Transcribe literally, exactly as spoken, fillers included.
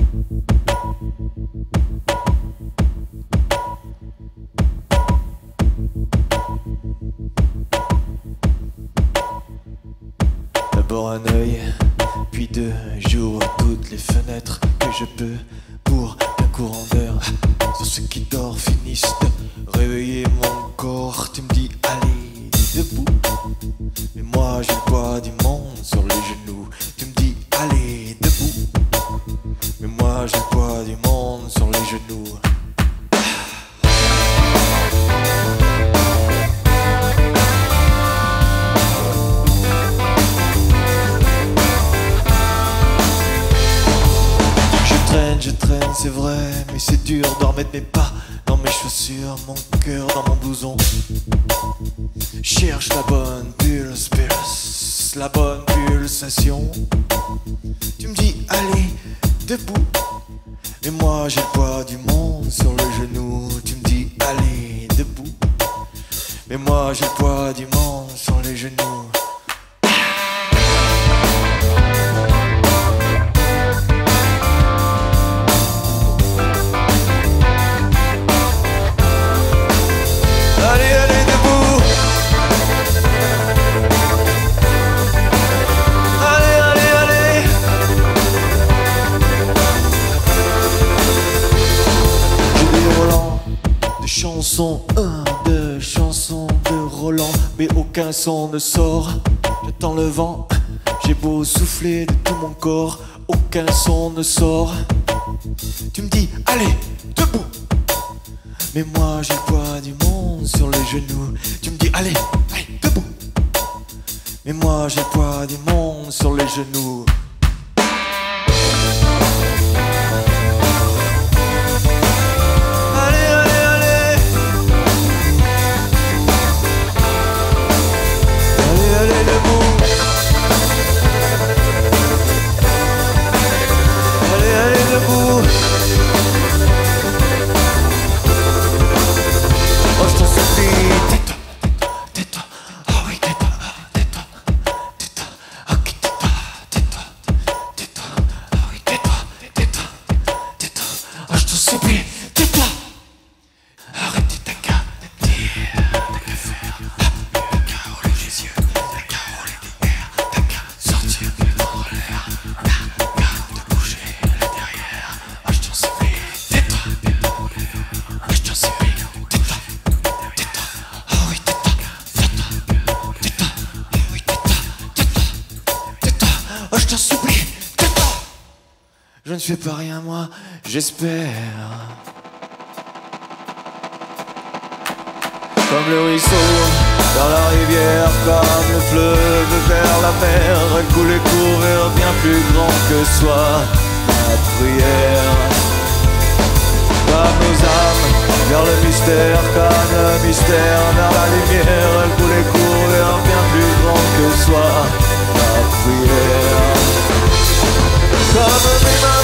D'abord un œil, puis deux, j'ouvre toutes les fenêtres que je peux pour qu'un courant d'air sur ceux qui dorment finissent de réveiller mon corps. Tu me dis allez, debout, mais moi j'ai le poids du monde sur les genoux. Tu me dis allez, debout, mais moi j'ai le poids du monde sur les genoux. Je traîne, c'est vrai, mais c'est dur d'en remettre mes pas dans mes chaussures, mon cœur dans mon blouson. Cherche la bonne pulse, pulse, la bonne pulsation. Tu me dis, allez, debout, mais moi j'ai le poids du monde sur le genou. Tu me dis, allez, debout, mais moi j'ai le poids du monde sur les genoux. Chanson, un, deux, chansons de Roland, mais aucun son ne sort. J'attends le vent, j'ai beau souffler de tout mon corps, aucun son ne sort. Tu me dis, allez, debout, mais moi j'ai le poids du monde sur les genoux. Tu me dis, allez, allez, debout, mais moi j'ai le poids du monde sur les genoux. Je t'en supplie, tais-toi. Je ne fais pas rien moi, j'espère. Comme le ruisseau dans la rivière, comme le fleuve vers la mer, couler, courir bien plus grand que soit ma prière. Comme nos âmes vers le mystère, comme le mystère vers la lumière, couler, courir bien plus grand que soit ma prière. Comme mes mains